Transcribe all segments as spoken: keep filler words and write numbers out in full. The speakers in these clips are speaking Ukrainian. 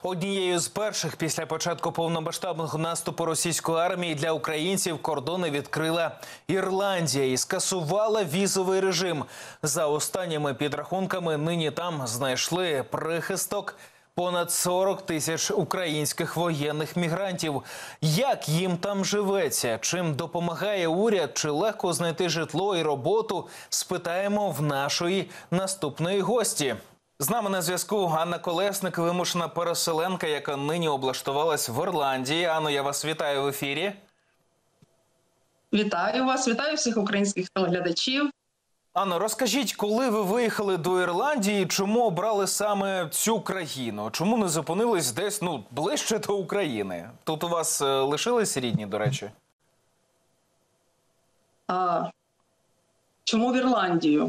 Однією з перших після початку повномасштабного наступу російської армії для українців кордони відкрила Ірландія і скасувала візовий режим. За останніми підрахунками, нині там знайшли прихисток понад сорок тисяч українських воєнних мігрантів. Як їм там живеться? Чим допомагає уряд? Чи легко знайти житло і роботу? Спитаємо в нашої наступної гості. З нами на зв'язку Анна Колесник, вимушена переселенка, яка нині облаштувалась в Ірландії. Анно, я вас вітаю в ефірі. Вітаю вас, вітаю всіх українських телеглядачів. Анно, розкажіть, коли ви виїхали до Ірландії, чому обрали саме цю країну? Чому не зупинились десь, ну, ближче до України? Тут у вас е, лишились рідні, до речі? А, чому в Ірландію?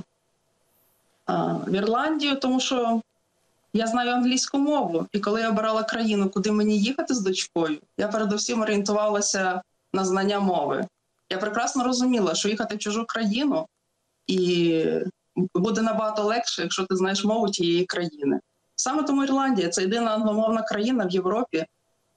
А, в Ірландію, тому що я знаю англійську мову. І коли я обирала країну, куди мені їхати з дочкою, я передусім орієнтувалася на знання мови. Я прекрасно розуміла, що їхати в чужу країну і буде набагато легше, якщо ти знаєш мову тієї країни. Саме тому Ірландія – це єдина англомовна країна в Європі.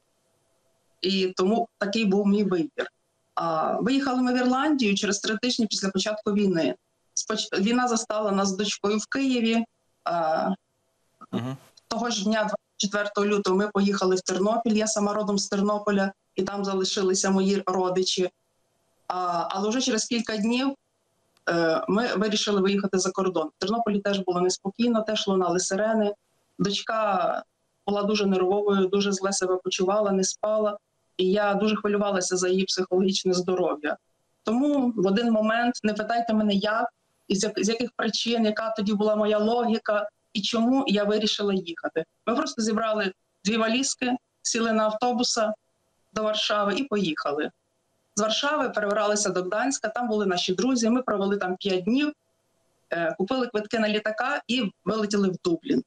І тому такий був мій вибір. А виїхали ми в Ірландію через три тижні після початку війни. Споч... Війна застала нас з дочкою в Києві. А... Uh-huh. Того ж дня, двадцять четвертого лютого, ми поїхали в Тернопіль. Я сама родом з Тернополя, і там залишилися мої родичі. А... Але вже через кілька днів е... ми вирішили виїхати за кордон. В Тернополі теж було неспокійно, теж лунали сирени. Дочка була дуже нервовою, дуже зле себе почувала, не спала. І я дуже хвилювалася за її психологічне здоров'я. Тому в один момент, не питайте мене як, і з яких причин, яка тоді була моя логіка і чому я вирішила їхати. Ми просто зібрали дві валізки, сіли на автобуса до Варшави і поїхали. З Варшави перебралися до Гданська, там були наші друзі, ми провели там п'ять днів, купили квитки на літака і вилетіли в Дублін.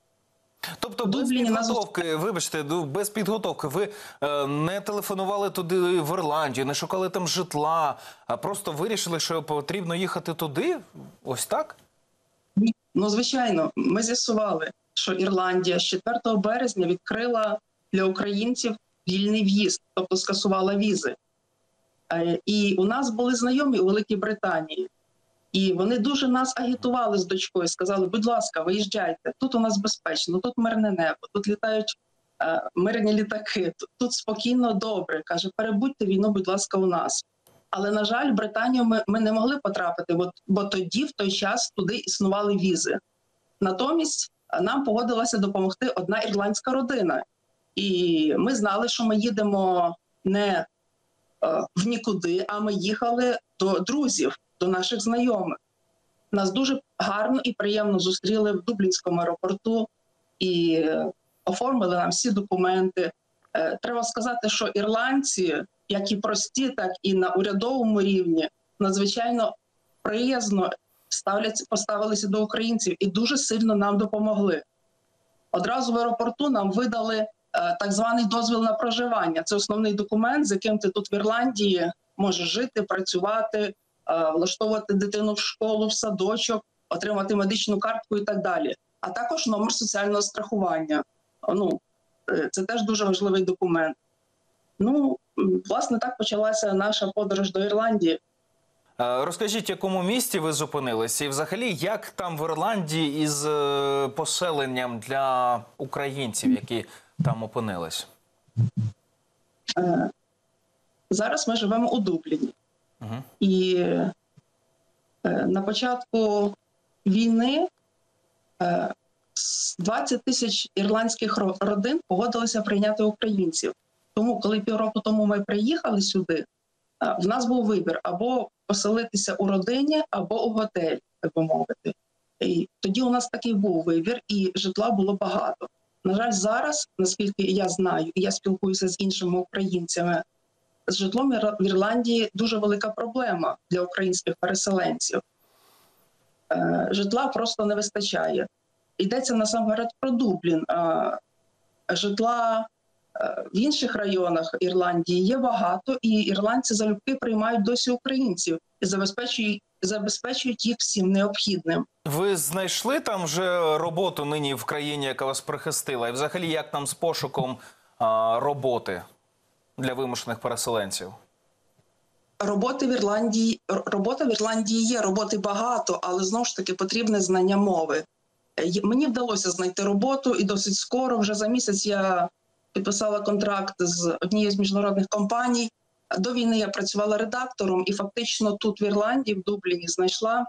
Тобто без підготовки, вибачте, без підготовки, ви е, не телефонували туди в Ірландію, не шукали там житла, а просто вирішили, що потрібно їхати туди? Ось так? Ну, звичайно. Ми з'ясували, що Ірландія з четвертого березня відкрила для українців вільний в'їзд, тобто скасувала візи. Е, і у нас були знайомі у Великій Британії. І вони дуже нас агітували з дочкою, сказали, будь ласка, виїжджайте, тут у нас безпечно, тут мирне небо, тут літають е, мирні літаки, тут, тут спокійно, добре. Каже, перебудьте війну, будь ласка, у нас. Але, на жаль, в Британію ми, ми не могли потрапити, бо, бо тоді, в той час, туди існували візи. Натомість нам погодилася допомогти одна ірландська родина. І ми знали, що ми їдемо не е, в нікуди, а ми їхали до друзів, до наших знайомих. Нас дуже гарно і приємно зустріли в Дублінському аеропорту і оформили нам всі документи. Треба сказати, що ірландці, як і прості, так і на урядовому рівні, надзвичайно приязно ставляться, поставилися до українців і дуже сильно нам допомогли. Одразу в аеропорту нам видали так званий дозвіл на проживання. Це основний документ, з яким ти тут в Ірландії можеш жити, працювати, влаштовувати дитину в школу, в садочок, отримати медичну картку і так далі. А також номер соціального страхування. Ну, це теж дуже важливий документ. Ну, власне, так почалася наша подорож до Ірландії. Розкажіть, в якому місті ви зупинилися? І взагалі, як там в Ірландії із поселенням для українців, які там опинились? Зараз ми живемо у Дубліні. Uh-huh. І е, на початку війни е, двадцять тисяч ірландських родин погодилися прийняти українців. Тому, коли півроку тому ми приїхали сюди, е, в нас був вибір або поселитися у родині, або у готель, так би мовити. І тоді у нас такий був вибір, і житла було багато. На жаль, зараз, наскільки я знаю, і я спілкуюся з іншими українцями, з житлом в Ірландії дуже велика проблема для українських переселенців. Е, житла просто не вистачає. Йдеться насамперед про Дублін. Е, житла е, в інших районах Ірландії є багато, і ірландці залюбки приймають досі українців і забезпечують забезпечують їх всім необхідним. Ви знайшли там вже роботу нині в країні, яка вас прихистила? І взагалі, як там з пошуком а, роботи для вимушених переселенців? Роботи в Ірландії, робота в Ірландії є, роботи багато, але знову ж таки потрібне знання мови. Мені вдалося знайти роботу і досить скоро, вже за місяць я підписала контракт з однією з міжнародних компаній. До війни я працювала редактором і фактично тут в Ірландії, в Дубліні, знайшла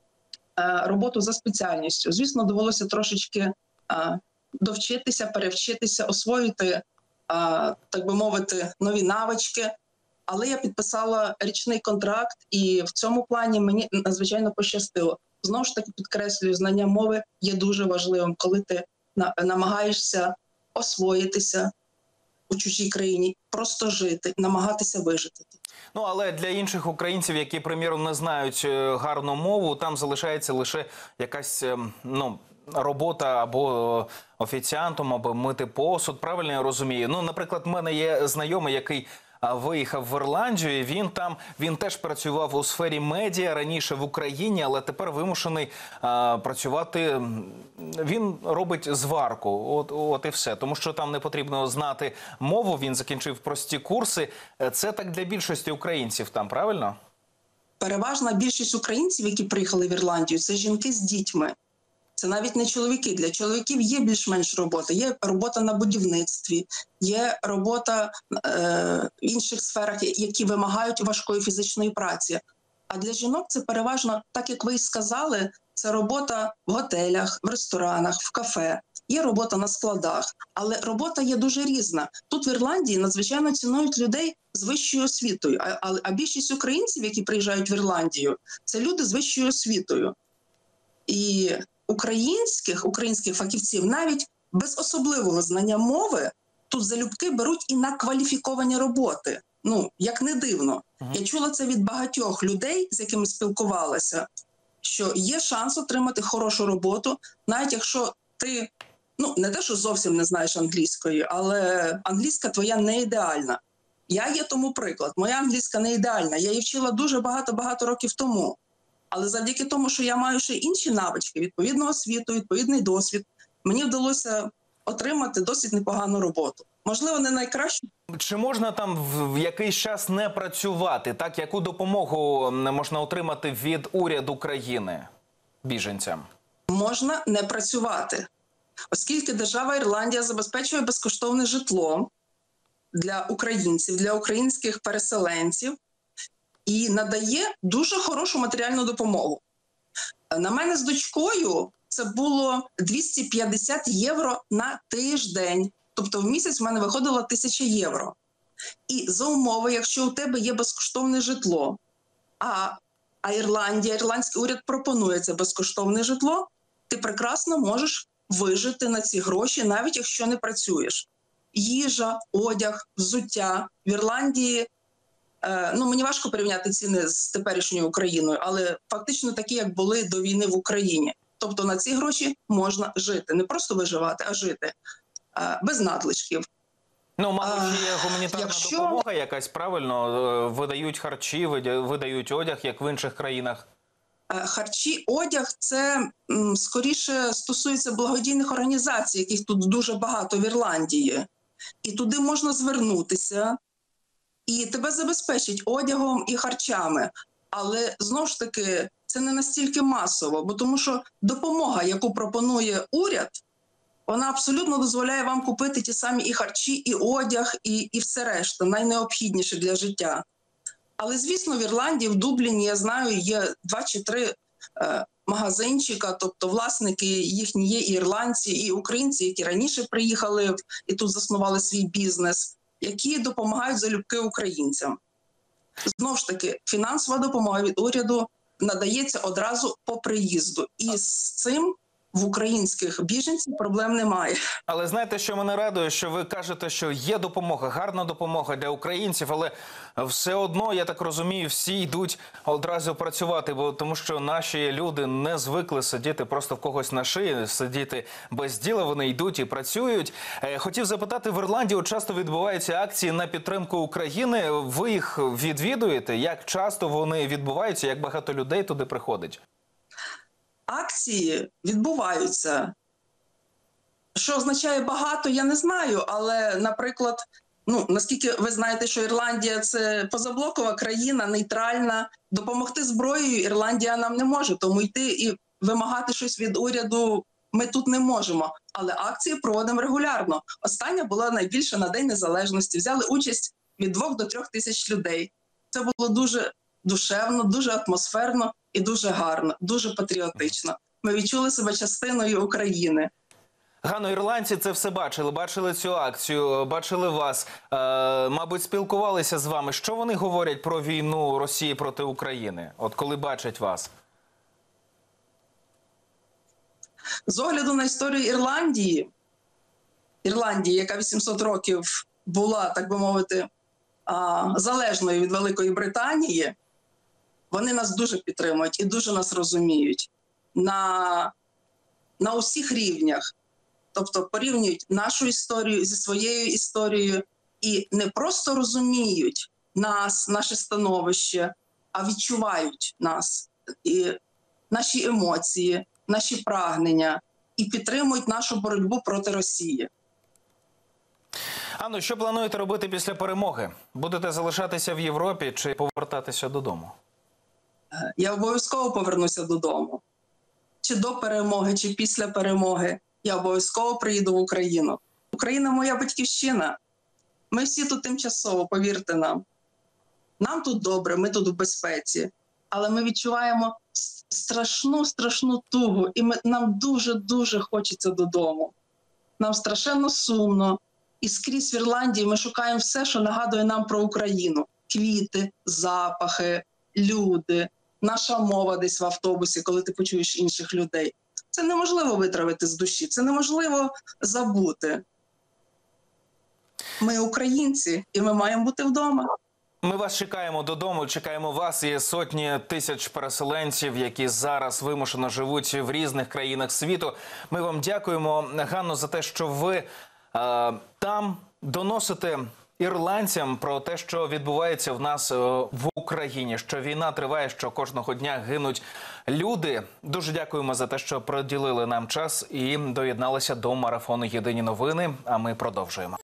роботу за спеціальністю. Звісно, довелося трошечки довчитися, перевчитися, освоїти, так би мовити, нові навички. Але я підписала річний контракт, і в цьому плані мені надзвичайно пощастило. Знову ж таки, підкреслюю, знання мови є дуже важливим, коли ти намагаєшся освоїтися у чужій країні, просто жити, намагатися вижити. Ну, але для інших українців, які, приміром, не знають гарну мову, там залишається лише якась, ну, робота або офіціантом, або мити посуд, правильно я розумію? Ну, наприклад, в мене є знайомий, який виїхав в Ірландію, і він там, він теж працював у сфері медіа, раніше в Україні, але тепер вимушений а, працювати, він робить зварку, от, от і все. Тому що там не потрібно знати мову, він закінчив прості курси. Це так для більшості українців там, правильно? Переважна більшість українців, які приїхали в Ірландію, це жінки з дітьми. Це навіть не чоловіки. Для чоловіків є більш-менш робота. Є робота на будівництві, є робота е, в інших сферах, які вимагають важкої фізичної праці. А для жінок це переважно, так як ви і сказали, це робота в готелях, в ресторанах, в кафе. Є робота на складах, але робота є дуже різна. Тут в Ірландії надзвичайно цінують людей з вищою освітою, а, а, а більшість українців, які приїжджають в Ірландію, це люди з вищою освітою. І українських, українських фахівців навіть без особливого знання мови тут залюбки беруть і на кваліфіковані роботи. Ну, як не дивно. Uh-huh. Я чула це від багатьох людей, з якими спілкувалася, що є шанс отримати хорошу роботу, навіть якщо ти, ну, не те, що зовсім не знаєш англійської, але англійська твоя не ідеальна. Я є тому приклад. Моя англійська не ідеальна. Я її вчила дуже багато-багато років тому. Але завдяки тому, що я маю ще інші навички, відповідну освіту, відповідний досвід, мені вдалося отримати досить непогану роботу. Можливо, не найкращу. Чи можна там в якийсь час не працювати? Так, яку допомогу можна отримати від уряду країни біженцям? Можна не працювати. Оскільки держава Ірландія забезпечує безкоштовне житло для українців, для українських переселенців, і надає дуже хорошу матеріальну допомогу. На мене з дочкою це було двісті п'ятдесят євро на тиждень. Тобто в місяць в мене виходило тисяча євро. І за умови, якщо у тебе є безкоштовне житло, а, а Ірландія, ірландський уряд пропонує це безкоштовне житло, ти прекрасно можеш вижити на ці гроші, навіть якщо не працюєш. Їжа, одяг, взуття. В Ірландії Ну, мені важко порівняти ціни з теперішньою Україною, але фактично такі, як були до війни в Україні. Тобто на ці гроші можна жити. Не просто виживати, а жити. Без надлишків. Ну, мабуть, є гуманітарна Якщо... допомога якась, правильно? Видають харчі, видають одяг, як в інших країнах. Харчі, одяг – це скоріше стосується благодійних організацій, яких тут дуже багато в Ірландії. І туди можна звернутися. І тебе забезпечать одягом і харчами. Але, знову ж таки, це не настільки масово, бо тому що допомога, яку пропонує уряд, вона абсолютно дозволяє вам купити ті самі і харчі, і одяг, і, і все решта, найнеобхідніше для життя. Але, звісно, в Ірландії, в Дубліні, я знаю, є два чи три е, магазинчика, тобто власники їхні є і ірландці, і українці, які раніше приїхали і тут заснували свій бізнес, які допомагають залюбки українцям. Знову ж таки, фінансова допомога від уряду надається одразу по приїзду. І з цим в українських біженців проблем немає. Але знаєте, що мене радує, що ви кажете, що є допомога, гарна допомога для українців, але все одно, я так розумію, всі йдуть одразу працювати, бо тому що наші люди не звикли сидіти просто в когось на шиї, сидіти без діла, вони йдуть і працюють. Е, Хотів запитати, в Ірландії часто відбуваються акції на підтримку України. Ви їх відвідуєте? Як часто вони відбуваються? Як багато людей туди приходить? Акції відбуваються. Що означає багато, я не знаю, але, наприклад, ну, наскільки ви знаєте, що Ірландія – це позаблокова країна, нейтральна, допомогти зброєю Ірландія нам не може, тому йти і вимагати щось від уряду ми тут не можемо. Але акції проводимо регулярно. Остання була найбільша на День Незалежності. Взяли участь від двох до трьох тисяч людей. Це було дуже душевно, дуже атмосферно і дуже гарно, дуже патріотично. Ми відчули себе частиною України. Ганно, ірландці це все бачили, бачили цю акцію, бачили вас, е, мабуть, спілкувалися з вами. Що вони говорять про війну Росії проти України, от коли бачать вас? З огляду на історію Ірландії, Ірландії, яка вісімсот років була, так би мовити, залежною від Великої Британії, вони нас дуже підтримують і дуже нас розуміють на, на усіх рівнях. Тобто порівнюють нашу історію зі своєю історією і не просто розуміють нас, наше становище, а відчувають нас, і наші емоції, наші прагнення і підтримують нашу боротьбу проти Росії. Анно, що плануєте робити після перемоги? Будете залишатися в Європі чи повертатися додому? Я обов'язково повернуся додому. Чи до перемоги, чи після перемоги. Я обов'язково приїду в Україну. Україна – моя батьківщина. Ми всі тут тимчасово, повірте нам. Нам тут добре, ми тут в безпеці. Але ми відчуваємо страшну-страшну тугу. І ми, нам дуже-дуже хочеться додому. Нам страшенно сумно. І скрізь в Ірландії ми шукаємо все, що нагадує нам про Україну. Квіти, запахи, люди, наша мова десь в автобусі, коли ти почуєш інших людей. Це неможливо витравити з душі, це неможливо забути. Ми українці, і ми маємо бути вдома. Ми вас чекаємо додому, чекаємо вас. Є сотні тисяч переселенців, які зараз вимушено живуть в різних країнах світу. Ми вам дякуємо, Ганно, за те, що ви е, там доносите ірландцям про те, що відбувається в нас е, в Україні, що війна триває, що кожного дня гинуть люди. Дуже дякуємо за те, що приділили нам час і доєдналися до марафону «Єдині новини», а ми продовжуємо.